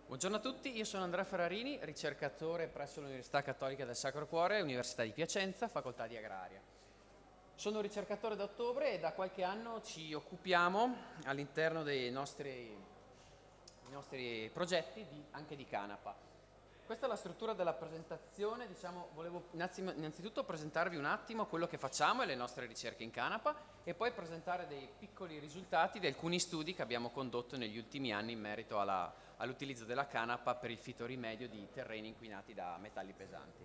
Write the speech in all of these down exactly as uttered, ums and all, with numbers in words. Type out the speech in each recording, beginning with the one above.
Buongiorno a tutti, io sono Andrea Ferrarini, ricercatore presso l'Università Cattolica del Sacro Cuore, Università di Piacenza, Facoltà di Agraria. Sono un ricercatore da ottobre e da qualche anno ci occupiamo all'interno dei nostri, dei nostri progetti di, anche di canapa. Questa è la struttura della presentazione, diciamo, volevo innanzitutto presentarvi un attimo quello che facciamo e le nostre ricerche in canapa e poi presentare dei piccoli risultati di alcuni studi che abbiamo condotto negli ultimi anni in merito alla, all'utilizzo della canapa per il fitorimedio di terreni inquinati da metalli pesanti.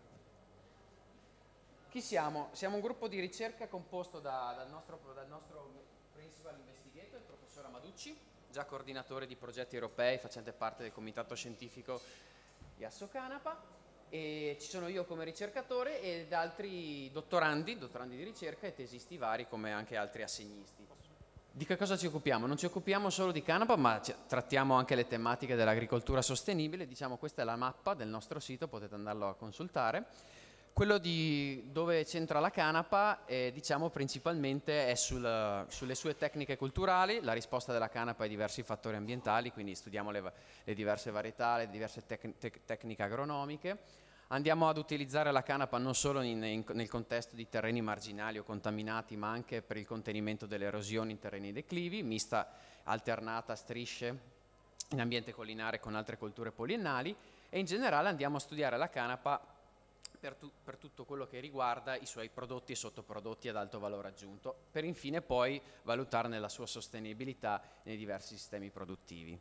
Chi siamo? Siamo un gruppo di ricerca composto da, dal, nostro, dal nostro principal investigator, il professor Amaducci, già coordinatore di progetti europei facente parte del comitato scientifico Iasso Canapa, e ci sono io come ricercatore ed altri dottorandi, dottorandi di ricerca e tesisti vari come anche altri assegnisti. Di che cosa ci occupiamo? Non ci occupiamo solo di canapa, ma trattiamo anche le tematiche dell'agricoltura sostenibile. Diciamo, questa è la mappa del nostro sito, potete andarlo a consultare. Quello di dove c'entra la canapa, eh, diciamo principalmente è sul, sulle sue tecniche culturali, la risposta della canapa ai diversi fattori ambientali, quindi studiamo le, le diverse varietà, le diverse tec tec tecniche agronomiche. Andiamo ad utilizzare la canapa non solo in, in, nel contesto di terreni marginali o contaminati, ma anche per il contenimento delle erosioni in terreni declivi, mista alternata a strisce in ambiente collinare con altre colture poliennali, e in generale andiamo a studiare la canapa Per, tu, per tutto quello che riguarda i suoi prodotti e sottoprodotti ad alto valore aggiunto, per infine poi valutarne la sua sostenibilità nei diversi sistemi produttivi.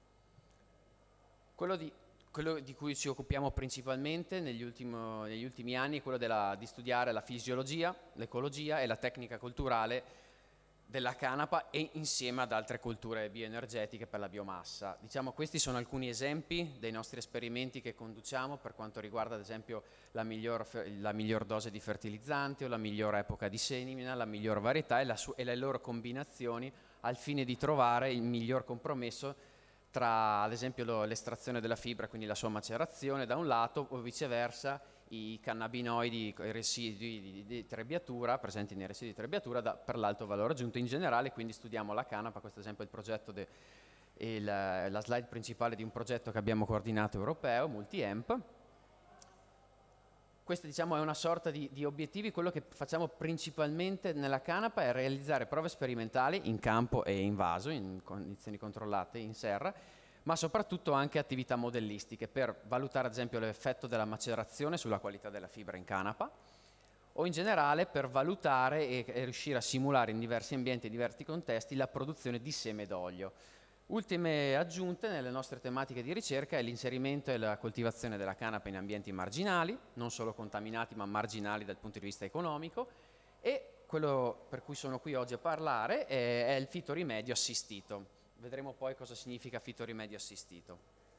Quello di, quello di cui ci occupiamo principalmente negli, ultimo, negli ultimi anni è quello della, di studiare la fisiologia, l'ecologia e la tecnica culturale della canapa e insieme ad altre colture bioenergetiche per la biomassa. Diciamo, questi sono alcuni esempi dei nostri esperimenti che conduciamo per quanto riguarda ad esempio la miglior, la miglior dose di fertilizzanti o la miglior epoca di semina, la miglior varietà e, la su, e le loro combinazioni al fine di trovare il miglior compromesso tra ad esempio l'estrazione della fibra, quindi la sua macerazione da un lato, o viceversa i cannabinoidi, i residui di, di trebbiatura, presenti nei residui di trebbiatura da, per l'alto valore aggiunto in generale. Quindi studiamo la canapa, questo ad esempio è il progetto de, il, la slide principale di un progetto che abbiamo coordinato europeo, Multi-Emp. Questa, diciamo, è una sorta di, di obiettivi. Quello che facciamo principalmente nella canapa è realizzare prove sperimentali in campo e in vaso, in condizioni controllate, in serra, ma soprattutto anche attività modellistiche per valutare ad esempio l'effetto della macerazione sulla qualità della fibra in canapa, o in generale per valutare e, e riuscire a simulare in diversi ambienti e diversi contesti la produzione di seme d'olio. Ultime aggiunte nelle nostre tematiche di ricerca è l'inserimento e la coltivazione della canapa in ambienti marginali, non solo contaminati ma marginali dal punto di vista economico, e quello per cui sono qui oggi a parlare è, è il fitorimedio assistito. Vedremo poi cosa significa fitorimedio assistito.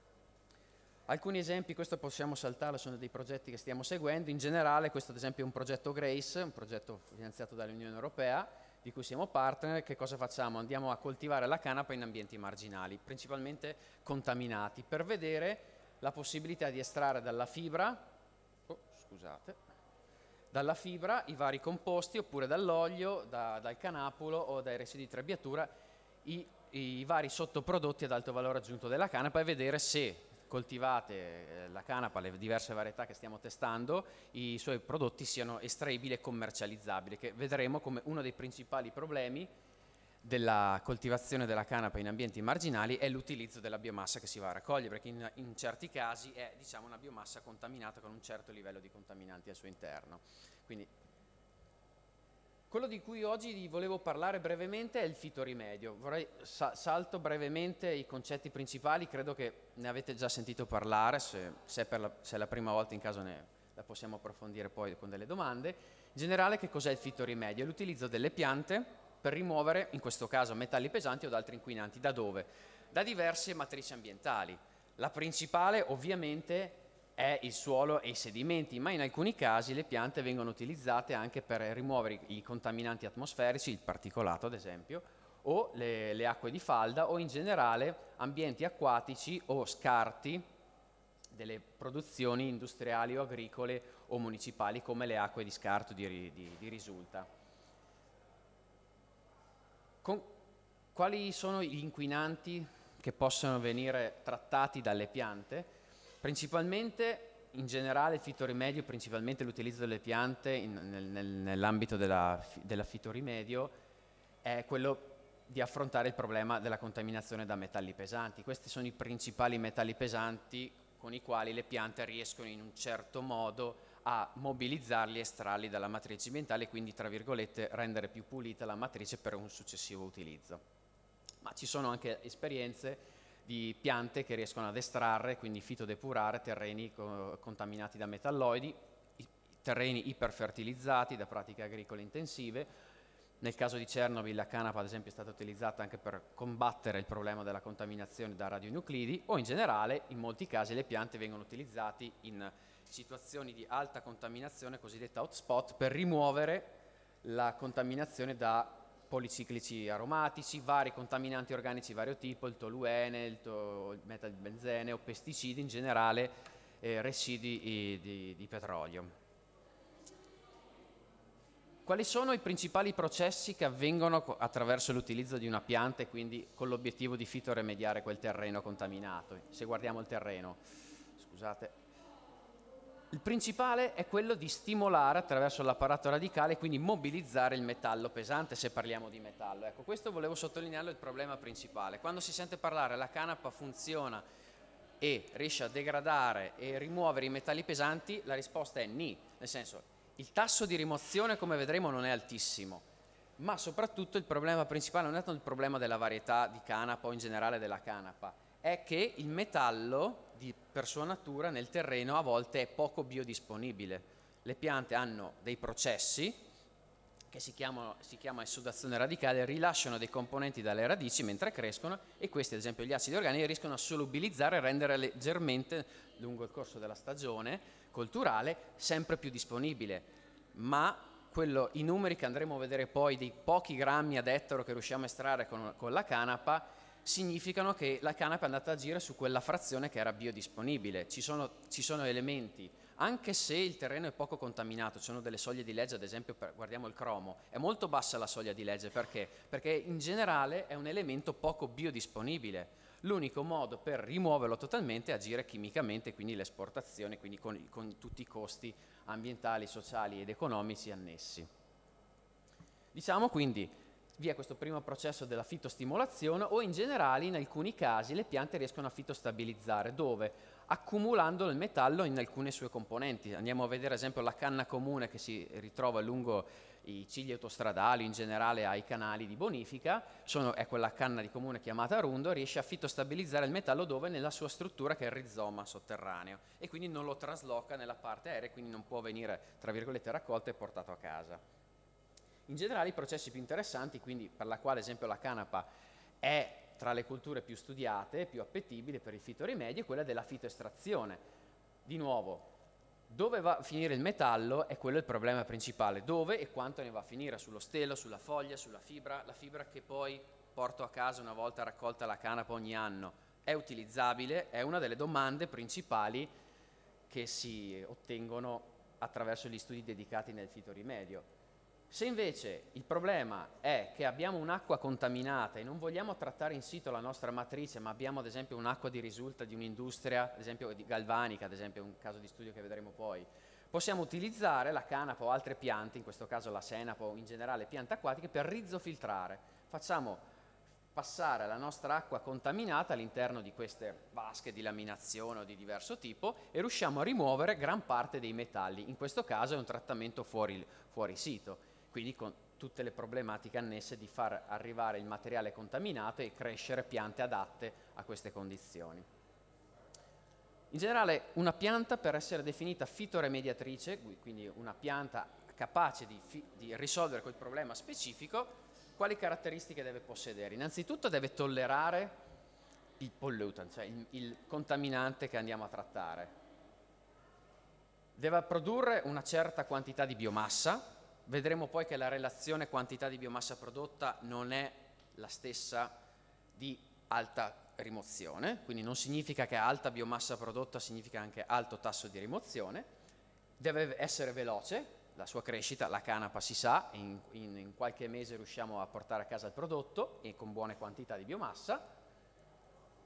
Alcuni esempi, questo possiamo saltarlo, sono dei progetti che stiamo seguendo. In generale questo ad esempio è un progetto GRACE, un progetto finanziato dall'Unione Europea, di cui siamo partner. Che cosa facciamo? Andiamo a coltivare la canapa in ambienti marginali, principalmente contaminati, per vedere la possibilità di estrarre dalla fibra, oh, scusate, dalla fibra i vari composti, oppure dall'olio, da, dal canapulo o dai residui di trebbiatura, i, i vari sottoprodotti ad alto valore aggiunto della canapa, e vedere se coltivate eh, la canapa, le diverse varietà che stiamo testando, i suoi prodotti siano estraibili e commercializzabili, che vedremo come uno dei principali problemi della coltivazione della canapa in ambienti marginali è l'utilizzo della biomassa che si va a raccogliere, perché in, in certi casi è, diciamo, una biomassa contaminata con un certo livello di contaminanti al suo interno. Quindi quello di cui oggi vi volevo parlare brevemente è il fitorimedio. Vorrei sa salto brevemente i concetti principali, credo che ne avete già sentito parlare, se, se, è, per la, se è la prima volta in caso ne la possiamo approfondire poi con delle domande. In generale, che cos'è il fitorimedio? È l'utilizzo delle piante per rimuovere, in questo caso, metalli pesanti o altri inquinanti. Da dove? Da diverse matrici ambientali. La principale ovviamente è il suolo e i sedimenti, ma in alcuni casi le piante vengono utilizzate anche per rimuovere i contaminanti atmosferici, il particolato ad esempio, o le, le acque di falda, o in generale ambienti acquatici o scarti delle produzioni industriali o agricole o municipali, come le acque di scarto di, di, di risulta. Con, quali sono gli inquinanti che possono venire trattati dalle piante, principalmente in generale il fitorimedio, principalmente l'utilizzo delle piante in, nel, nel, nell'ambito della, della fitorimedio è quello di affrontare il problema della contaminazione da metalli pesanti. Questi sono i principali metalli pesanti con i quali le piante riescono in un certo modo a mobilizzarli e estrarli dalla matrice cimentale e quindi, tra virgolette, rendere più pulita la matrice per un successivo utilizzo. Ma ci sono anche esperienze di piante che riescono ad estrarre, quindi fitodepurare terreni co contaminati da metalloidi, terreni iperfertilizzati da pratiche agricole intensive. Nel caso di Chernobyl la canapa ad esempio è stata utilizzata anche per combattere il problema della contaminazione da radionuclidi, o in generale in molti casi le piante vengono utilizzate in situazioni di alta contaminazione, cosiddetta hotspot, per rimuovere la contaminazione da policiclici aromatici, vari contaminanti organici di vario tipo, il toluene, il, to il metalbenzene o pesticidi in generale, eh, residui di, di petrolio. Quali sono i principali processi che avvengono attraverso l'utilizzo di una pianta e quindi con l'obiettivo di fitoremediare quel terreno contaminato? Se guardiamo il terreno, scusate. Il principale è quello di stimolare attraverso l'apparato radicale, quindi mobilizzare il metallo pesante, se parliamo di metallo. Ecco, questo volevo sottolinearlo, il problema principale. Quando si sente parlare la canapa funziona e riesce a degradare e rimuovere i metalli pesanti, la risposta è ni, nel senso il tasso di rimozione, come vedremo, non è altissimo, ma soprattutto il problema principale non è tanto il problema della varietà di canapa o in generale della canapa, è che il metallo di per sua natura nel terreno a volte è poco biodisponibile. Le piante hanno dei processi che si chiamano, si chiama essudazione radicale, rilasciano dei componenti dalle radici mentre crescono e questi, ad esempio gli acidi organici, riescono a solubilizzare e rendere leggermente lungo il corso della stagione colturale sempre più disponibile, ma quello, i numeri che andremo a vedere poi dei pochi grammi ad ettaro che riusciamo a estrarre con, con la canapa significano che la canapa è andata ad agire su quella frazione che era biodisponibile. Ci sono, ci sono elementi, anche se il terreno è poco contaminato, ci sono delle soglie di legge, ad esempio per, guardiamo il cromo, è molto bassa la soglia di legge, perché? Perché in generale è un elemento poco biodisponibile. L'unico modo per rimuoverlo totalmente è agire chimicamente, quindi l'esportazione, quindi con, con tutti i costi ambientali, sociali ed economici annessi. Diciamo quindi, vi è questo primo processo della fitostimolazione, o in generale in alcuni casi le piante riescono a fitostabilizzare, dove? Accumulando il metallo in alcune sue componenti. Andiamo a vedere ad esempio la canna comune che si ritrova lungo i cigli autostradali, in generale ai canali di bonifica, sono, è quella canna di comune chiamata rundo, riesce a fitostabilizzare il metallo dove? Nella sua struttura, che è il rizoma sotterraneo, e quindi non lo trasloca nella parte aerea, quindi non può venire, tra virgolette, raccolto e portato a casa. In generale i processi più interessanti, quindi per la quale ad esempio la canapa è tra le culture più studiate, più appetibili per il fitorimedio, è quella della fitoestrazione. Di nuovo, dove va a finire il metallo è quello il problema principale, dove e quanto ne va a finire, sullo stelo, sulla foglia, sulla fibra, la fibra che poi porto a casa una volta raccolta la canapa ogni anno. È utilizzabile, è una delle domande principali che si ottengono attraverso gli studi dedicati nel fitorimedio. Se invece il problema è che abbiamo un'acqua contaminata e non vogliamo trattare in situ la nostra matrice, ma abbiamo ad esempio un'acqua di risulta di un'industria, ad esempio di galvanica, ad esempio un caso di studio che vedremo poi, possiamo utilizzare la canapa o altre piante, in questo caso la senape o in generale piante acquatiche, per rizofiltrare. Facciamo passare la nostra acqua contaminata all'interno di queste vasche di laminazione o di diverso tipo e riusciamo a rimuovere gran parte dei metalli. In questo caso è un trattamento fuori, fuori sito. Quindi con tutte le problematiche annesse di far arrivare il materiale contaminato e crescere piante adatte a queste condizioni. In generale una pianta, per essere definita fitoremediatrice, quindi una pianta capace di, di risolvere quel problema specifico, quali caratteristiche deve possedere? Innanzitutto deve tollerare il pollutant, cioè il, il contaminante che andiamo a trattare. Deve produrre una certa quantità di biomassa. Vedremo poi che la relazione quantità di biomassa prodotta non è la stessa di alta rimozione, quindi non significa che alta biomassa prodotta significa anche alto tasso di rimozione. Deve essere veloce, la sua crescita, la canapa si sa, in, in, in qualche mese riusciamo a portare a casa il prodotto e con buone quantità di biomassa.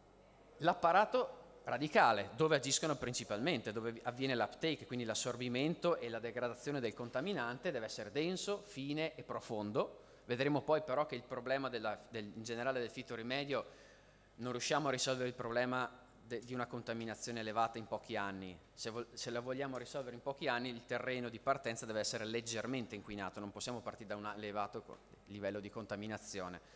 L'apparato radicale, dove agiscono principalmente, dove avviene l'uptake, quindi l'assorbimento e la degradazione del contaminante, deve essere denso, fine e profondo. Vedremo poi però che il problema della, del, in generale del fitorimedio, non riusciamo a risolvere il problema de, di una contaminazione elevata in pochi anni. Se, vo, se la vogliamo risolvere in pochi anni, il terreno di partenza deve essere leggermente inquinato, non possiamo partire da un elevato livello di contaminazione.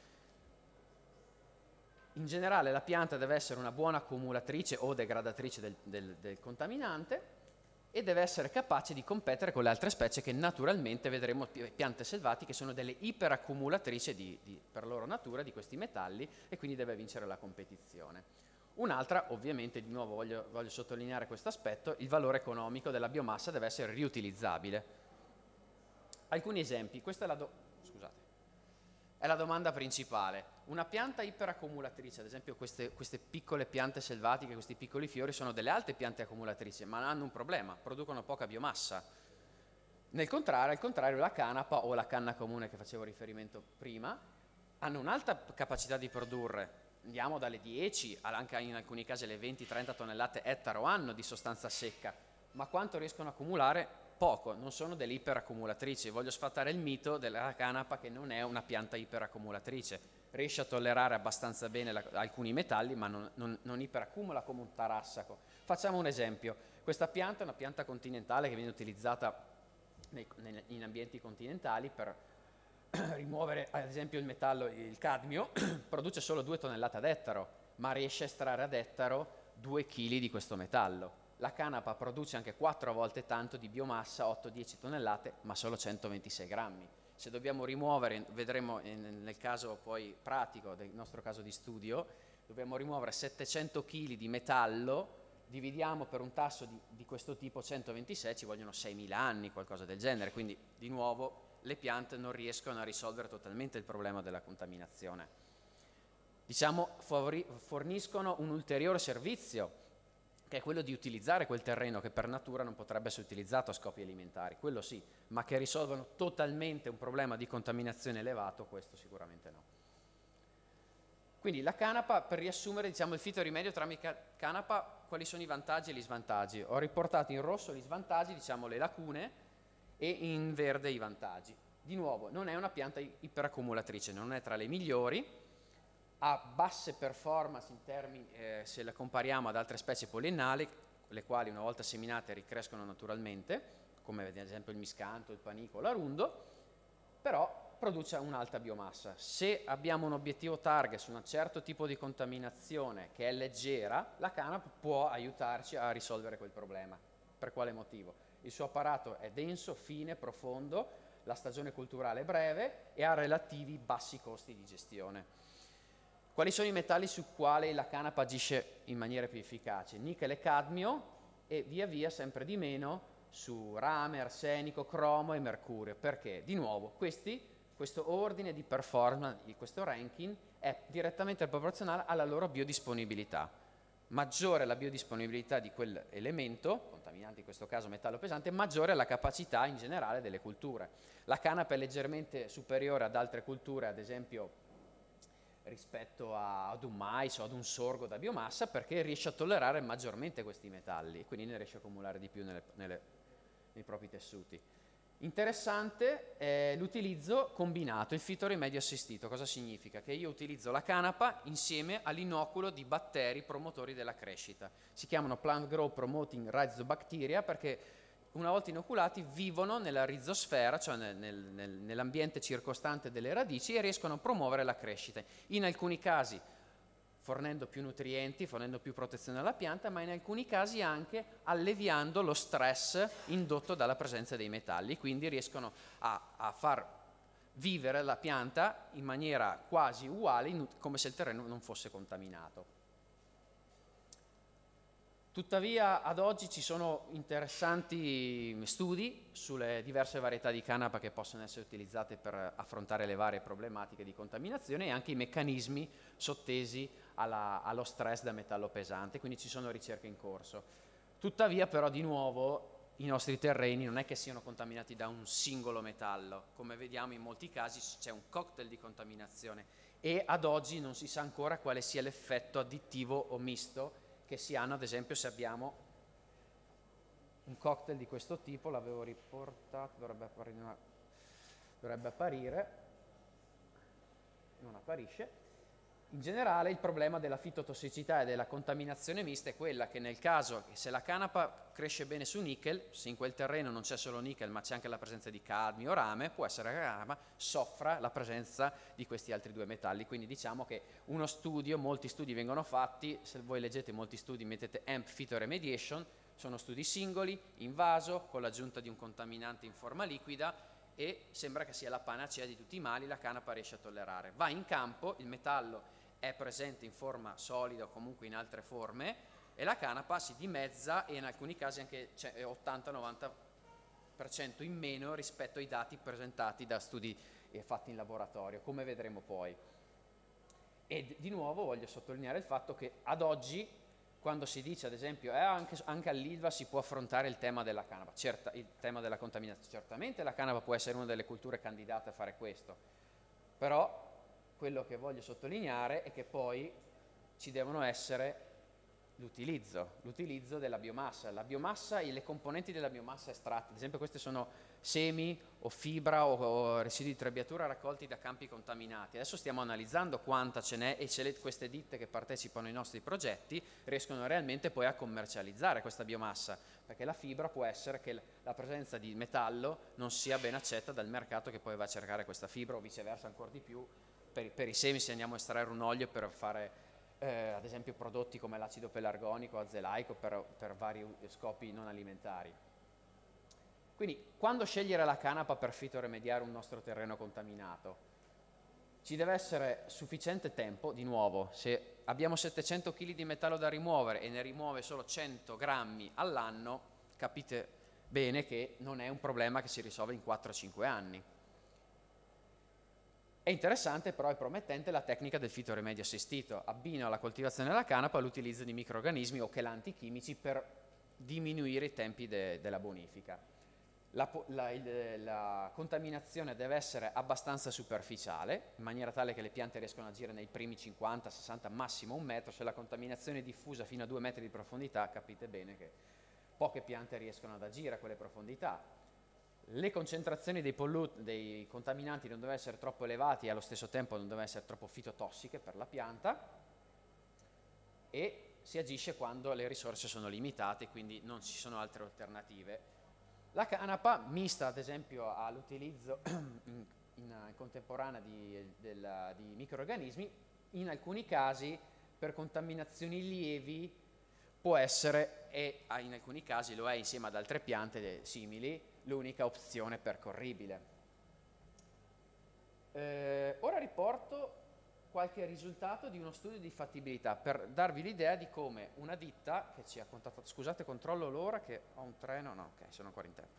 In generale la pianta deve essere una buona accumulatrice o degradatrice del, del, del contaminante e deve essere capace di competere con le altre specie che naturalmente vedremo, piante selvatiche, sono delle iperaccumulatrici di, di, per loro natura di questi metalli, e quindi deve vincere la competizione. Un'altra, ovviamente, di nuovo voglio, voglio sottolineare questo aspetto, il valore economico della biomassa deve essere riutilizzabile. Alcuni esempi, questa è la, do, scusate, è la domanda principale. Una pianta iperaccumulatrice, ad esempio queste, queste piccole piante selvatiche, questi piccoli fiori, sono delle alte piante accumulatrici, ma hanno un problema, producono poca biomassa. Nel contrario, al contrario, la canapa o la canna comune che facevo riferimento prima, hanno un'alta capacità di produrre, andiamo dalle dieci, anche in alcuni casi alle venti trenta tonnellate ettaro anno di sostanza secca, ma quanto riescono a accumulare? Poco, non sono delle iperaccumulatrici. Voglio sfatare il mito della canapa che non è una pianta iperaccumulatrice. Riesce a tollerare abbastanza bene la, alcuni metalli, ma non, non, non iperaccumula come un tarassaco. Facciamo un esempio. Questa pianta è una pianta continentale che viene utilizzata nei, nei, in ambienti continentali per rimuovere ad esempio il metallo, il cadmio, produce solo due tonnellate ad ettaro, ma riesce a estrarre ad ettaro due chili di questo metallo. La canapa produce anche quattro volte tanto di biomassa, otto dieci tonnellate, ma solo centoventisei grammi. Se dobbiamo rimuovere, vedremo nel caso poi pratico del nostro caso di studio, dobbiamo rimuovere settecento chili di metallo, dividiamo per un tasso di, di questo tipo centoventisei, ci vogliono seimila anni, qualcosa del genere, quindi di nuovo le piante non riescono a risolvere totalmente il problema della contaminazione. Diciamo, forniscono un ulteriore servizio, che è quello di utilizzare quel terreno che per natura non potrebbe essere utilizzato a scopi alimentari, quello sì, ma che risolvono totalmente un problema di contaminazione elevato, questo sicuramente no. Quindi la canapa, per riassumere, diciamo il fitorimedio tramite canapa, quali sono i vantaggi e gli svantaggi? Ho riportato in rosso gli svantaggi, diciamo le lacune, e in verde i vantaggi. Di nuovo, non è una pianta iperaccumulatrice, non è tra le migliori, ha basse performance in termini, eh, se la compariamo ad altre specie poliennali, le quali una volta seminate ricrescono naturalmente, come ad esempio il miscanto, il panico, l'arundo, però produce un'alta biomassa. Se abbiamo un obiettivo target su un certo tipo di contaminazione che è leggera, la canapa può aiutarci a risolvere quel problema. Per quale motivo? Il suo apparato è denso, fine, profondo, la stagione culturale è breve e ha relativi bassi costi di gestione. Quali sono i metalli su quali la canapa agisce in maniera più efficace? Nichel e cadmio, e via via sempre di meno su rame, arsenico, cromo e mercurio. Perché? Di nuovo, questi, questo ordine di performance, di questo ranking, è direttamente proporzionale alla loro biodisponibilità. Maggiore la biodisponibilità di quell'elemento, contaminante in questo caso metallo pesante, maggiore è la capacità in generale delle culture. La canapa è leggermente superiore ad altre culture, ad esempio rispetto a, ad un mais o ad un sorgo da biomassa, perché riesce a tollerare maggiormente questi metalli e quindi ne riesce a accumulare di più nelle, nelle, nei propri tessuti. Interessante è l'utilizzo combinato, il fitorimedio assistito. Cosa significa? Che io utilizzo la canapa insieme all'inoculo di batteri promotori della crescita. Si chiamano Plant Growth Promoting Rhizobacteria perché una volta inoculati vivono nella rizosfera, cioè nel, nel, nell'ambiente circostante delle radici, e riescono a promuovere la crescita. In alcuni casi fornendo più nutrienti, fornendo più protezione alla pianta, ma in alcuni casi anche alleviando lo stress indotto dalla presenza dei metalli, quindi riescono a, a far vivere la pianta in maniera quasi uguale, come se il terreno non fosse contaminato. Tuttavia ad oggi ci sono interessanti studi sulle diverse varietà di canapa che possono essere utilizzate per affrontare le varie problematiche di contaminazione e anche i meccanismi sottesi alla, allo stress da metallo pesante, quindi ci sono ricerche in corso. Tuttavia però di nuovo i nostri terreni non è che siano contaminati da un singolo metallo, come vediamo in molti casi c'è un cocktail di contaminazione e ad oggi non si sa ancora quale sia l'effetto additivo o misto che si hanno, ad esempio, se abbiamo un cocktail di questo tipo. L'avevo riportato, dovrebbe apparire, dovrebbe apparire, non apparisce. In generale il problema della fitotossicità e della contaminazione mista è quella che nel caso che se la canapa cresce bene su nickel, se in quel terreno non c'è solo nickel ma c'è anche la presenza di cadmio o rame, può essere che la canapa soffra la presenza di questi altri due metalli. Quindi diciamo che uno studio, molti studi vengono fatti, se voi leggete molti studi mettete A M P Phytoremediation, sono studi singoli, in vaso, con l'aggiunta di un contaminante in forma liquida, e sembra che sia la panacea di tutti i mali, la canapa riesce a tollerare. Va in campo, il metallo è presente in forma solida o comunque in altre forme e la canapa si dimezza e in alcuni casi anche ottanta novanta per cento in meno rispetto ai dati presentati da studi fatti in laboratorio, come vedremo poi. E di nuovo voglio sottolineare il fatto che ad oggi, quando si dice ad esempio eh, anche, anche all'Ilva si può affrontare il tema della canapa, certa, il tema della contaminazione, certamente la canapa può essere una delle culture candidate a fare questo, però quello che voglio sottolineare è che poi ci devono essere l'utilizzo, l'utilizzo della biomassa. La biomassa e le componenti della biomassa estratte, ad esempio queste sono semi o fibra o, o residui di trebbiatura raccolti da campi contaminati. Adesso stiamo analizzando quanta ce n'è e se le, queste ditte che partecipano ai nostri progetti riescono realmente poi a commercializzare questa biomassa, perché la fibra può essere che la presenza di metallo non sia ben accetta dal mercato che poi va a cercare questa fibra o viceversa ancora di più. Per, per i semi se andiamo a estrarre un olio per fare eh, ad esempio prodotti come l'acido pelargonico, azelaico per, per vari scopi non alimentari. Quindi quando scegliere la canapa per fitoremediare un nostro terreno contaminato? Ci deve essere sufficiente tempo, di nuovo, se abbiamo settecento chili di metallo da rimuovere e ne rimuove solo cento grammi all'anno, capite bene che non è un problema che si risolve in quattro cinque anni. È interessante però e promettente la tecnica del fitoremedio assistito, abbina alla coltivazione della canapa l'utilizzo di microrganismi o chelanti chimici per diminuire i tempi de, della bonifica. La, la, il, la contaminazione deve essere abbastanza superficiale, in maniera tale che le piante riescano ad agire nei primi cinquanta sessanta, massimo un metro. Se la contaminazione è diffusa fino a due metri di profondità, capite bene che poche piante riescono ad agire a quelle profondità. Le concentrazioni dei, pollut- dei contaminanti non devono essere troppo elevati e allo stesso tempo non devono essere troppo fitotossiche per la pianta, e si agisce quando le risorse sono limitate, quindi non ci sono altre alternative. La canapa, mista ad esempio all'utilizzo in, in, in contemporanea di, del, di microrganismi, in alcuni casi per contaminazioni lievi può essere, e in alcuni casi lo è insieme ad altre piante simili, l'unica opzione percorribile. Eh, ora riporto qualche risultato di uno studio di fattibilità per darvi l'idea di come una ditta che ci ha contattato, scusate controllo l'ora che ho un treno, no ok sono ancora in tempo.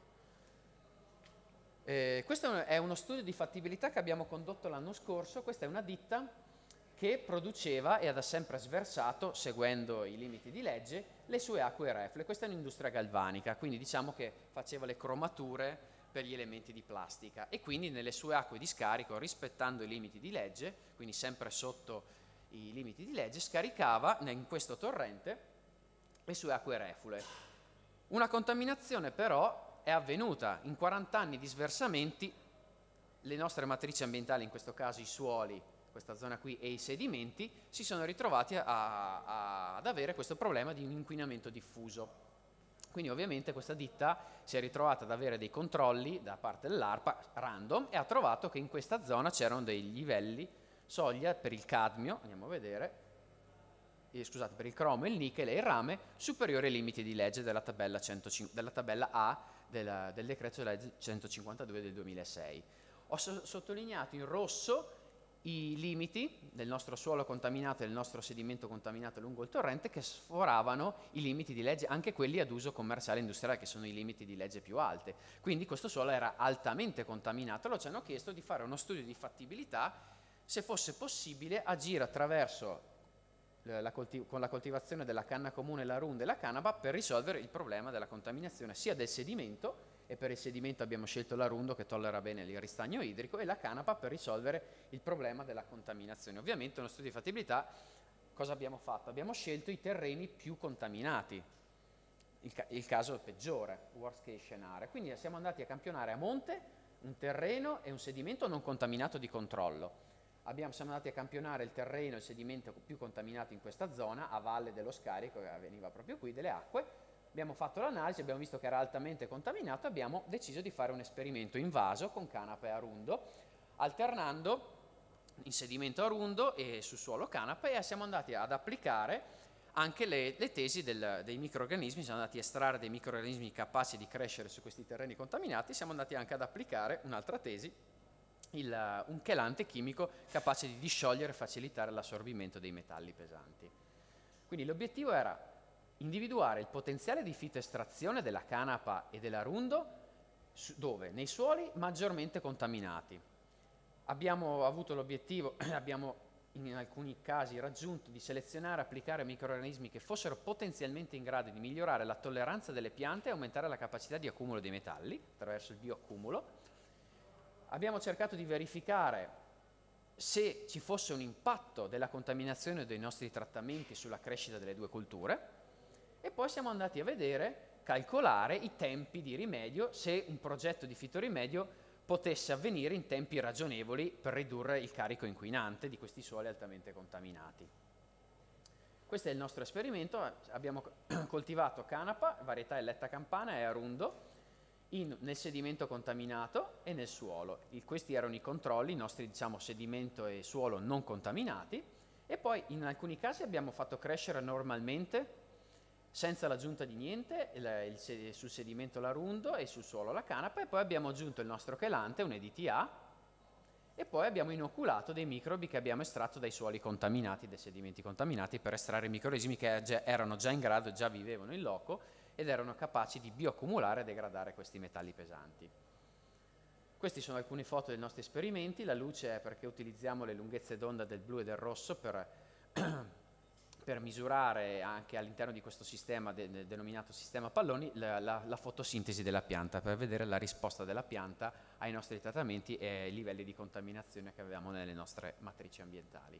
Eh, questo è uno studio di fattibilità che abbiamo condotto l'anno scorso. Questa è una ditta che produceva e ha da sempre sversato, seguendo i limiti di legge, le sue acque reflue. Questa è un'industria galvanica, quindi diciamo che faceva le cromature per gli elementi di plastica e quindi nelle sue acque di scarico, rispettando i limiti di legge, quindi sempre sotto i limiti di legge, scaricava in questo torrente le sue acque reflue. Una contaminazione però è avvenuta in quaranta anni di sversamenti. Le nostre matrici ambientali, in questo caso i suoli, questa zona qui, e i sedimenti, si sono ritrovati a, a, ad avere questo problema di un inquinamento diffuso. Quindi ovviamente questa ditta si è ritrovata ad avere dei controlli da parte dell'ARPA random e ha trovato che in questa zona c'erano dei livelli soglia per il cadmio, andiamo a vedere, eh, scusate, per il cromo, il nichel e il rame superiori ai limiti di legge della tabella, centocinque, della tabella A della, del decreto legge centocinquantadue del duemilasei. Ho so- sottolineato in rosso i limiti del nostro suolo contaminato e del nostro sedimento contaminato lungo il torrente che sforavano i limiti di legge, anche quelli ad uso commerciale e industriale, che sono i limiti di legge più alte. Quindi questo suolo era altamente contaminato. Allora ci hanno chiesto di fare uno studio di fattibilità se fosse possibile agire attraverso la coltiv- con la coltivazione della canna comune, la runde e la canapa per risolvere il problema della contaminazione sia del sedimento e per il sedimento abbiamo scelto l'Arundo che tollera bene il ristagno idrico, e la canapa per risolvere il problema della contaminazione. Ovviamente nello studio di fattibilità cosa abbiamo fatto? Abbiamo scelto i terreni più contaminati, il, ca il caso peggiore, worst case scenario. Quindi siamo andati a campionare a monte un terreno e un sedimento non contaminato di controllo. Abbiamo, siamo andati a campionare il terreno e il sedimento più contaminato in questa zona, a valle dello scarico che avveniva proprio qui, delle acque. Abbiamo fatto l'analisi, abbiamo visto che era altamente contaminato, abbiamo deciso di fare un esperimento invaso con canapa e arundo, alternando in sedimento arundo e su suolo canapa, e siamo andati ad applicare anche le, le tesi del, dei microrganismi. Siamo andati a estrarre dei microrganismi capaci di crescere su questi terreni contaminati, siamo andati anche ad applicare un'altra tesi, il, un chelante chimico capace di disciogliere e facilitare l'assorbimento dei metalli pesanti. Quindi l'obiettivo era individuare il potenziale di fitoestrazione della canapa e dell'arundo dove? Nei suoli maggiormente contaminati. Abbiamo avuto l'obiettivo, abbiamo in alcuni casi raggiunto di selezionare e applicare microrganismi che fossero potenzialmente in grado di migliorare la tolleranza delle piante e aumentare la capacità di accumulo dei metalli attraverso il bioaccumulo. Abbiamo cercato di verificare se ci fosse un impatto della contaminazione dei nostri trattamenti sulla crescita delle due culture, e poi siamo andati a vedere, calcolare i tempi di rimedio, se un progetto di fitorimedio potesse avvenire in tempi ragionevoli per ridurre il carico inquinante di questi suoli altamente contaminati. Questo è il nostro esperimento. Abbiamo coltivato canapa, varietà Elletta campana e arundo in, nel sedimento contaminato e nel suolo. Il, questi erano i controlli, i nostri diciamo, sedimento e suolo non contaminati, e poi in alcuni casi abbiamo fatto crescere normalmente senza l'aggiunta di niente il, il, sul sedimento l'arundo e sul suolo la canapa, e poi abbiamo aggiunto il nostro chelante, un E D T A, e poi abbiamo inoculato dei microbi che abbiamo estratto dai suoli contaminati, dai sedimenti contaminati, per estrarre microrganismi che già, erano già in grado, già vivevano in loco ed erano capaci di bioaccumulare e degradare questi metalli pesanti. Queste sono alcune foto dei nostri esperimenti. La luce è perché utilizziamo le lunghezze d'onda del blu e del rosso per per misurare anche all'interno di questo sistema de, de, denominato sistema palloni la, la, la fotosintesi della pianta, per vedere la risposta della pianta ai nostri trattamenti e ai livelli di contaminazione che avevamo nelle nostre matrici ambientali.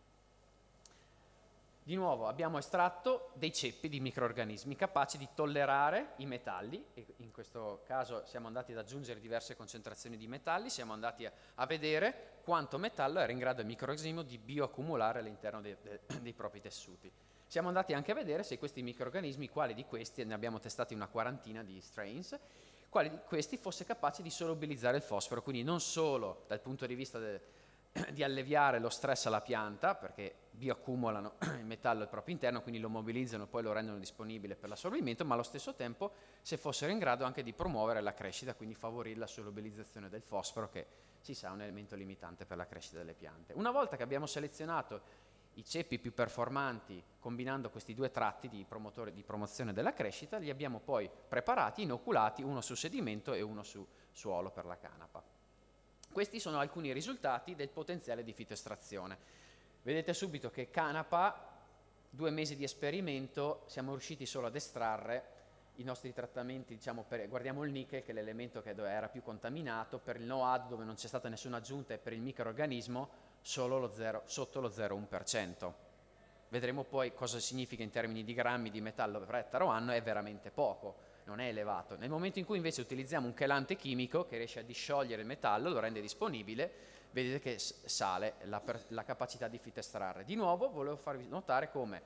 Di nuovo abbiamo estratto dei ceppi di microrganismi capaci di tollerare i metalli, e in questo caso siamo andati ad aggiungere diverse concentrazioni di metalli, siamo andati a, a vedere quanto metallo era in grado il microrganismo di bioaccumulare all'interno dei, dei, dei propri tessuti. Siamo andati anche a vedere se questi microrganismi, quali di questi, ne abbiamo testati una quarantina di strains, quali di questi fosse capace di solubilizzare il fosforo, quindi non solo dal punto di vista del di alleviare lo stress alla pianta, perché bioaccumulano il metallo al proprio interno, quindi lo mobilizzano e poi lo rendono disponibile per l'assorbimento, ma allo stesso tempo se fossero in grado anche di promuovere la crescita, quindi favorire la solubilizzazione del fosforo, che si sa è un elemento limitante per la crescita delle piante. Una volta che abbiamo selezionato i ceppi più performanti combinando questi due tratti di, promotore, di promozione della crescita, li abbiamo poi preparati, inoculati, uno su sedimento e uno su suolo per la canapa. Questi sono alcuni risultati del potenziale di fitoestrazione. Vedete subito che canapa, due mesi di esperimento, siamo riusciti solo ad estrarre i nostri trattamenti, diciamo, per, guardiamo il nickel, che è l'elemento che era più contaminato, per il NOAD, dove non c'è stata nessuna aggiunta, e per il microorganismo solo lo zero, sotto lo zero virgola uno per cento. Vedremo poi cosa significa in termini di grammi di metallo per ettaro anno, è veramente poco. Non è elevato. Nel momento in cui invece utilizziamo un chelante chimico che riesce a disciogliere il metallo, lo rende disponibile, vedete che sale la, la capacità di fitoestrarre. Di nuovo volevo farvi notare come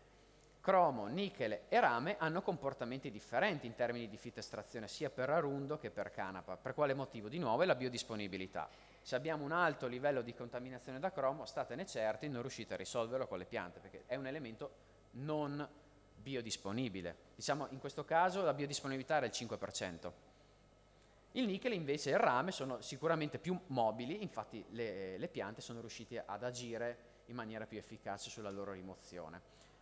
cromo, nichel e rame hanno comportamenti differenti in termini di fitoestrazione, sia per arundo che per canapa. Per quale motivo? Di nuovo è la biodisponibilità. Se abbiamo un alto livello di contaminazione da cromo, statene certi, non riuscite a risolverlo con le piante, perché è un elemento non biodisponibile. Diciamo in questo caso la biodisponibilità era il cinque per cento. Il nickel invece e il rame sono sicuramente più mobili, infatti le, le piante sono riuscite ad agire in maniera più efficace sulla loro rimozione.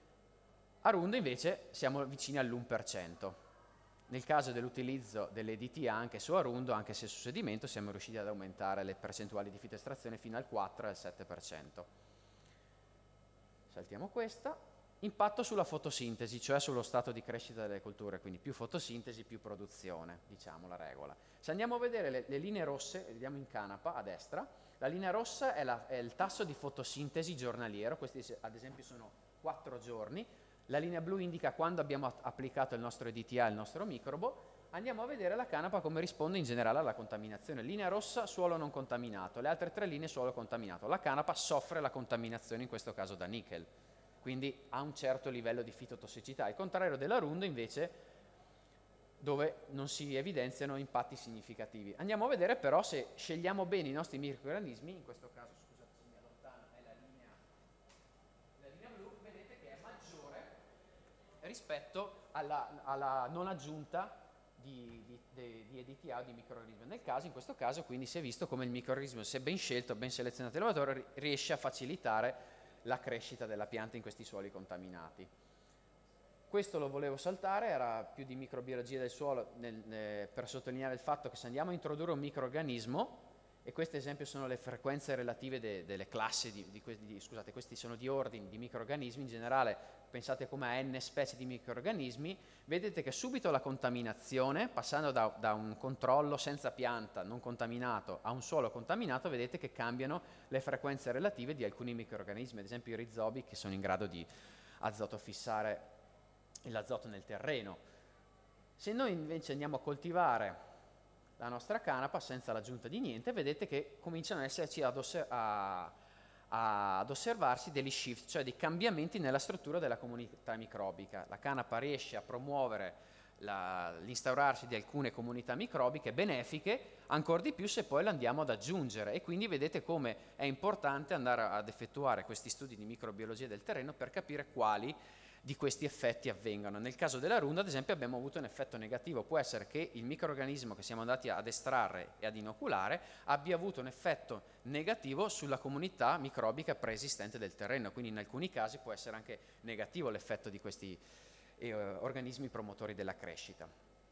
Arundo invece siamo vicini all'uno per cento. Nel caso dell'utilizzo dell'E D T A anche su arundo, anche se su sedimento, siamo riusciti ad aumentare le percentuali di fitoestrazione fino al quattro e al sette per cento. Saltiamo questa. Impatto sulla fotosintesi, cioè sullo stato di crescita delle colture, quindi più fotosintesi, più produzione, diciamo la regola. Se andiamo a vedere le, le linee rosse, vediamo in canapa a destra, la linea rossa è, la, è il tasso di fotosintesi giornaliero, questi ad esempio sono quattro giorni, la linea blu indica quando abbiamo applicato il nostro E D T A, il nostro microbo. Andiamo a vedere la canapa come risponde in generale alla contaminazione. Linea rossa, suolo non contaminato, le altre tre linee suolo contaminato. La canapa soffre la contaminazione, in questo caso da nickel, quindi ha un certo livello di fitotossicità, al contrario dell'arundo invece, dove non si evidenziano impatti significativi. Andiamo a vedere però se scegliamo bene i nostri microrganismi, in questo caso, scusate se mi allontano, è la linea, la linea blu, vedete che è maggiore rispetto alla, alla non aggiunta di, di, di, di E D T A o di microrganismo. Nel caso, in questo caso, quindi si è visto come il microrganismo, se ben scelto, ben selezionato il lavoratore, riesce a facilitare la crescita della pianta in questi suoli contaminati. Questo lo volevo saltare, era più di microbiologia del suolo nel, eh, per sottolineare il fatto che se andiamo a introdurre un microrganismo, e queste esempio sono le frequenze relative de, delle classi, di, di, di, scusate, questi sono di ordini di microrganismi, in generale pensate come a n specie di microrganismi, vedete che subito la contaminazione, passando da, da un controllo senza pianta, non contaminato, a un suolo contaminato, vedete che cambiano le frequenze relative di alcuni microrganismi, ad esempio i rizobi che sono in grado di azotofissare l'azoto nel terreno. Se noi invece andiamo a coltivare la nostra canapa senza l'aggiunta di niente, vedete che cominciano ad esserci ad, osser a, a, ad osservarsi degli shift, cioè dei cambiamenti nella struttura della comunità microbica. La canapa riesce a promuovere l'instaurarsi di alcune comunità microbiche benefiche, ancora di più se poi le andiamo ad aggiungere, e quindi vedete come è importante andare ad effettuare questi studi di microbiologia del terreno per capire quali di questi effetti avvengano. Nel caso dell'arundo, ad esempio, abbiamo avuto un effetto negativo. Può essere che il microrganismo che siamo andati ad estrarre e ad inoculare abbia avuto un effetto negativo sulla comunità microbica preesistente del terreno, quindi in alcuni casi può essere anche negativo l'effetto di questi eh, organismi promotori della crescita.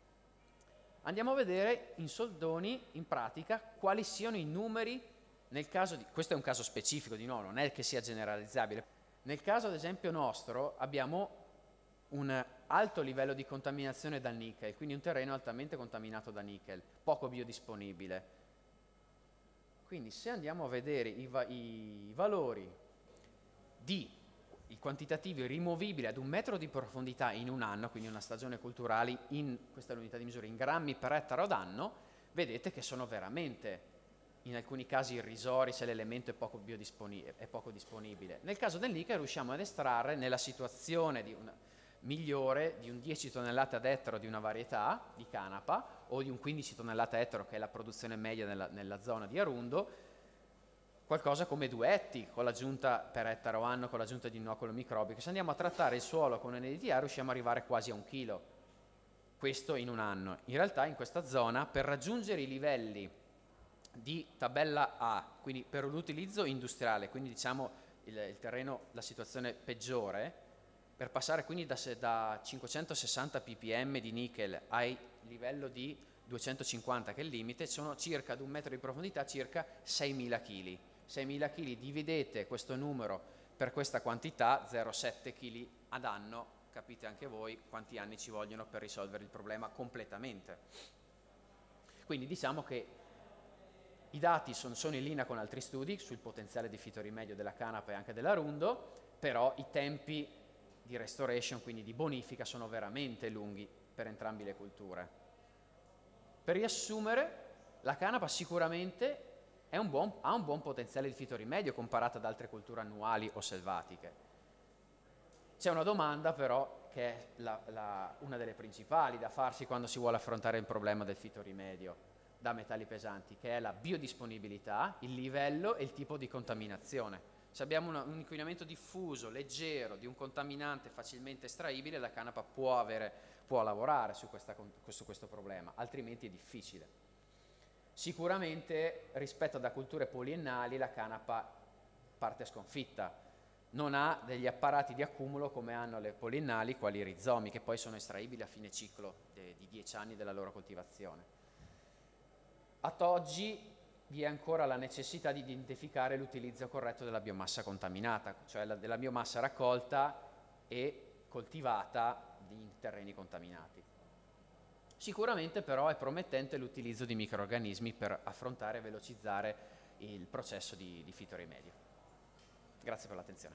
Andiamo a vedere in soldoni, in pratica, quali siano i numeri nel caso di... Questo è un caso specifico, di nuovo, non è che sia generalizzabile. Nel caso ad esempio nostro abbiamo un alto livello di contaminazione dal nickel, quindi un terreno altamente contaminato da nickel, poco biodisponibile. Quindi se andiamo a vedere i, va i valori di i quantitativi rimovibili ad un metro di profondità in un anno, quindi una stagione culturale, in questa è l'unità di misura in grammi per ettaro ad anno, vedete che sono veramente in alcuni casi irrisori se l'elemento è poco biodisponibile, è poco disponibile. Nel caso del nickel riusciamo ad estrarre nella situazione di una, migliore di un dieci tonnellate ad ettaro di una varietà di canapa o di un quindici tonnellate ad ettaro, che è la produzione media nella, nella zona di Arundo, qualcosa come due etti con l'aggiunta per ettaro anno, con l'aggiunta di inoculo microbico. Se andiamo a trattare il suolo con un E D T A riusciamo ad arrivare quasi a un chilo, questo in un anno. In realtà in questa zona, per raggiungere i livelli di tabella A, quindi per l'utilizzo industriale, quindi diciamo il, il terreno, la situazione peggiore, per passare quindi da, da cinquecentosessanta ppm di nickel al livello di duecentocinquanta che è il limite, sono circa ad un metro di profondità circa seimila chili. seimila chili, dividete questo numero per questa quantità, zero virgola sette chili ad anno, capite anche voi quanti anni ci vogliono per risolvere il problema completamente. Quindi diciamo che i dati sono, sono in linea con altri studi sul potenziale di fitorimedio della canapa e anche dell'arundo, però i tempi di restoration, quindi di bonifica, sono veramente lunghi per entrambe le culture. Per riassumere, la canapa sicuramente è un buon, ha un buon potenziale di fitorimedio comparata ad altre culture annuali o selvatiche. C'è una domanda però che è la, la, una delle principali da farsi quando si vuole affrontare il problema del fitorimedio da metalli pesanti, che è la biodisponibilità, il livello e il tipo di contaminazione. Se abbiamo una, un inquinamento diffuso, leggero, di un contaminante facilmente estraibile, la canapa può, avere, può lavorare su, questa, su questo problema, altrimenti è difficile. Sicuramente rispetto a culture poliennali la canapa parte sconfitta, non ha degli apparati di accumulo come hanno le poliennali, quali i rizomi, che poi sono estraibili a fine ciclo de, di dieci anni della loro coltivazione. Ad oggi vi è ancora la necessità di identificare l'utilizzo corretto della biomassa contaminata, cioè la, della biomassa raccolta e coltivata in terreni contaminati. Sicuramente però è promettente l'utilizzo di microrganismi per affrontare e velocizzare il processo di, di fitorimedio. Grazie per l'attenzione.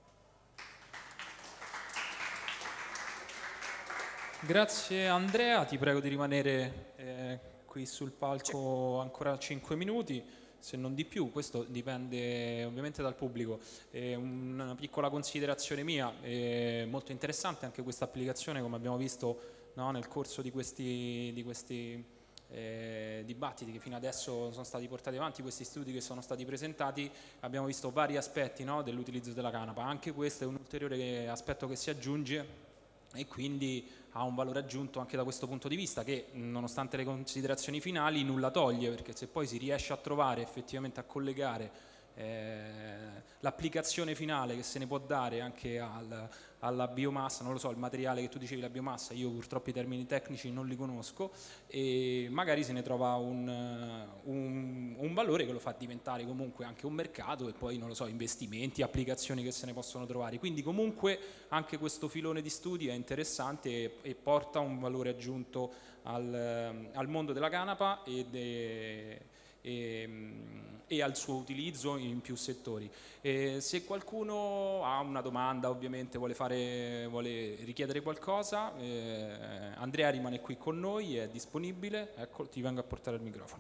Grazie Andrea, ti prego di rimanere eh, qui sul palco ancora cinque minuti, se non di più. Questo dipende ovviamente dal pubblico. Eh, una piccola considerazione mia, eh, molto interessante anche questa applicazione, come abbiamo visto, no, nel corso di questi, di questi eh, dibattiti che fino adesso sono stati portati avanti, questi studi che sono stati presentati, abbiamo visto vari aspetti, no, dell'utilizzo della canapa. Anche questo è un ulteriore aspetto che si aggiunge e quindi ha un valore aggiunto anche da questo punto di vista, che nonostante le considerazioni finali nulla toglie, perché se poi si riesce a trovare effettivamente a collegare eh, l'applicazione finale che se ne può dare anche al, alla biomassa, non lo so, il materiale che tu dicevi, la biomassa, io purtroppo i termini tecnici non li conosco, e magari se ne trova un, un, un valore che lo fa diventare comunque anche un mercato, e poi non lo so, investimenti, applicazioni che se ne possono trovare. Quindi comunque anche questo filone di studi è interessante e, e porta un valore aggiunto al, al mondo della canapa e, de, e, e al suo utilizzo in più settori. E se qualcuno ha una domanda, ovviamente vuole, fare, vuole richiedere qualcosa, eh, Andrea rimane qui con noi, è disponibile. Ecco, ti vengo a portare il microfono.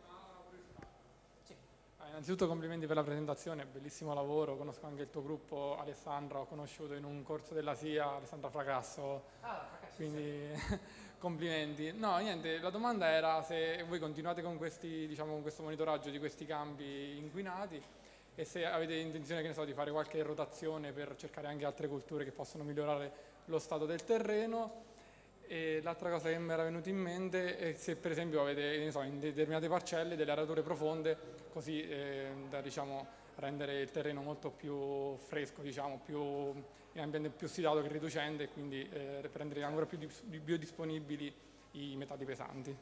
Sì. Innanzitutto complimenti per la presentazione, bellissimo lavoro. Conosco anche il tuo gruppo, Alessandra, ho conosciuto in un corso della S I A, Alessandra Fracasso, ah, Fracasso, quindi complimenti. No, niente, la domanda era se voi continuate con, questi, diciamo, con questo monitoraggio di questi campi inquinati e se avete intenzione, che ne so, di fare qualche rotazione per cercare anche altre culture che possono migliorare lo stato del terreno. E l'altra cosa che mi era venuta in mente è se per esempio avete, ne so, in determinate parcelle delle arature profonde, così eh, da, diciamo, rendere il terreno molto più fresco, diciamo, più, in ambiente più sidato che riducente, e quindi eh, rendere ancora più di, biodisponibili i metalli pesanti.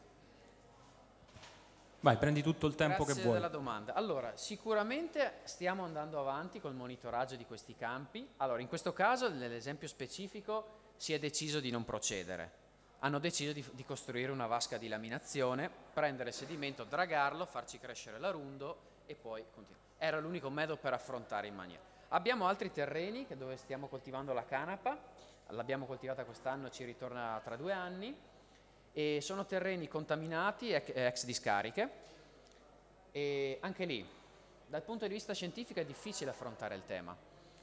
Vai, prendi tutto il tempo Grazie che vuoi. Grazie della domanda. Allora, sicuramente stiamo andando avanti col monitoraggio di questi campi. Allora, in questo caso, nell'esempio specifico, si è deciso di non procedere. Hanno deciso di, di costruire una vasca di laminazione, prendere il sedimento, dragarlo, farci crescere l'arundo e poi continuare. Era l'unico metodo per affrontare in maniera. Abbiamo altri terreni che dove stiamo coltivando la canapa, l'abbiamo coltivata quest'anno, ci ritorna tra due anni, e sono terreni contaminati, ex discariche, e anche lì, dal punto di vista scientifico è difficile affrontare il tema,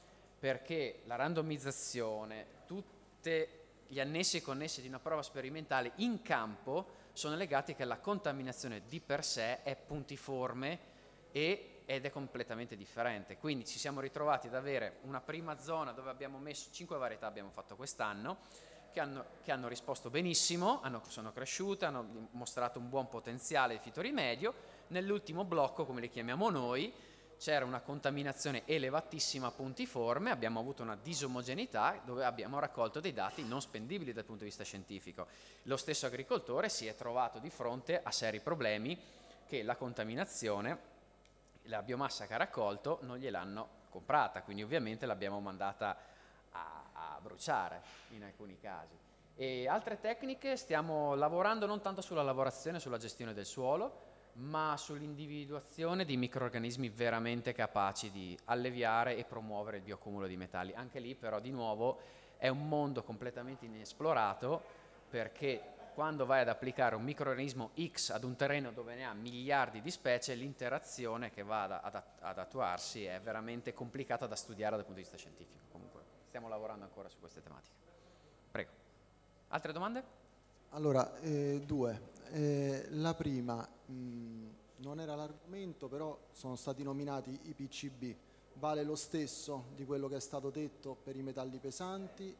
perché la randomizzazione, tutte gli annessi e connessi di una prova sperimentale in campo sono legati che la contaminazione di per sé è puntiforme e, ed è completamente differente. Quindi ci siamo ritrovati ad avere una prima zona dove abbiamo messo cinque varietà, abbiamo fatto quest'anno, che hanno, che hanno risposto benissimo, hanno, sono cresciute, hanno mostrato un buon potenziale di fitorimedio. Nell'ultimo blocco, come li chiamiamo noi, c'era una contaminazione elevatissima puntiforme, abbiamo avuto una disomogeneità dove abbiamo raccolto dei dati non spendibili dal punto di vista scientifico. Lo stesso agricoltore si è trovato di fronte a seri problemi che la contaminazione, la biomassa che ha raccolto non gliel'hanno comprata, quindi ovviamente l'abbiamo mandata a, a bruciare in alcuni casi. E altre tecniche, stiamo lavorando non tanto sulla lavorazione, sulla gestione del suolo, ma sull'individuazione di microrganismi veramente capaci di alleviare e promuovere il bioaccumulo di metalli. Anche lì però di nuovo è un mondo completamente inesplorato, perché quando vai ad applicare un microrganismo X ad un terreno dove ne ha miliardi di specie, l'interazione che va ad, ad, ad attuarsi è veramente complicata da studiare dal punto di vista scientifico. Comunque stiamo lavorando ancora su queste tematiche. Prego. Altre domande? Allora, eh, due. Eh, la prima, mh, non era l'argomento, però sono stati nominati i P C B. Vale lo stesso di quello che è stato detto per i metalli pesanti?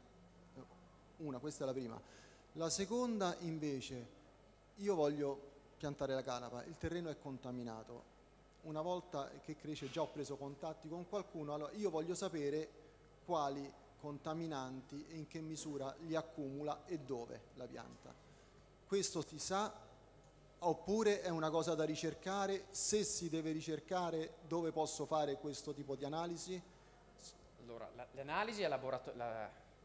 Una, questa è la prima. La seconda, invece, io voglio piantare la canapa, il terreno è contaminato. Una volta che cresce, già ho preso contatti con qualcuno, allora io voglio sapere quali contaminanti e in che misura li accumula e dove la pianta. Questo si sa oppure è una cosa da ricercare? Se si deve ricercare, dove posso fare questo tipo di analisi? Allora, l'analisi è laboratorio, la,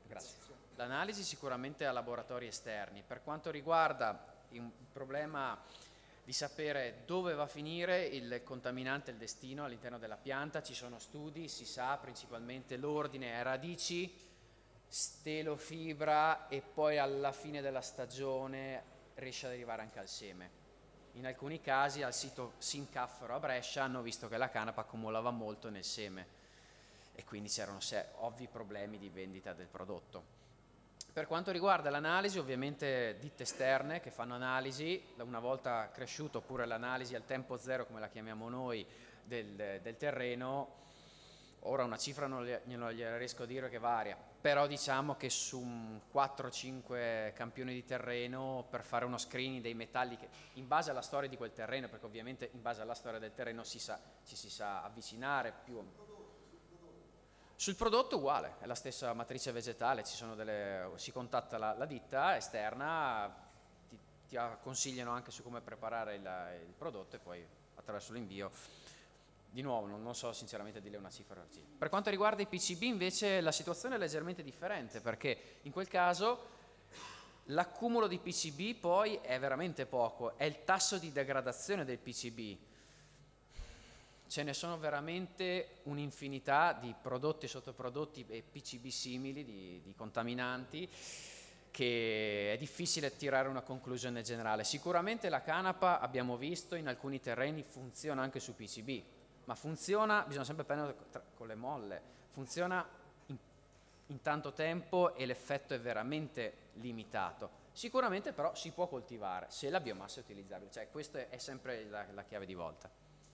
Grazie. L'analisi sicuramente a laboratori esterni. Per quanto riguarda il problema di sapere dove va a finire il contaminante, il destino all'interno della pianta, ci sono studi, si sa principalmente l'ordine è radici, stelo, fibra e poi alla fine della stagione riesce ad arrivare anche al seme. In alcuni casi al sito Sincaffero a Brescia hanno visto che la canapa accumulava molto nel seme e quindi c'erano ovvi problemi di vendita del prodotto. Per quanto riguarda l'analisi, ovviamente ditte esterne che fanno analisi, una volta cresciuto, oppure l'analisi al tempo zero, come la chiamiamo noi, del, del terreno, ora una cifra non gliela riesco a dire che varia, però diciamo che su quattro cinque campioni di terreno per fare uno screening dei metalli, che in base alla storia di quel terreno, perché ovviamente in base alla storia del terreno si sa, ci si sa avvicinare più o meno. Sul prodotto uguale, è la stessa matrice vegetale, ci sono delle, si contatta la, la ditta esterna, ti, ti consigliano anche su come preparare il, il prodotto e poi attraverso l'invio. Di nuovo non, non so sinceramente dire una cifra. Per quanto riguarda i P C B invece la situazione è leggermente differente, perché in quel caso l'accumulo di P C B poi è veramente poco, è il tasso di degradazione del P C B. Ce ne sono veramente un'infinità di prodotti e sottoprodotti e P C B simili, di, di contaminanti, che è difficile tirare una conclusione generale. Sicuramente la canapa, abbiamo visto, in alcuni terreni funziona anche su P C B, ma funziona, bisogna sempre prendere con le molle, funziona in, in tanto tempo e l'effetto è veramente limitato. Sicuramente però si può coltivare se la biomassa è utilizzabile, cioè questa è sempre la, la chiave di volta.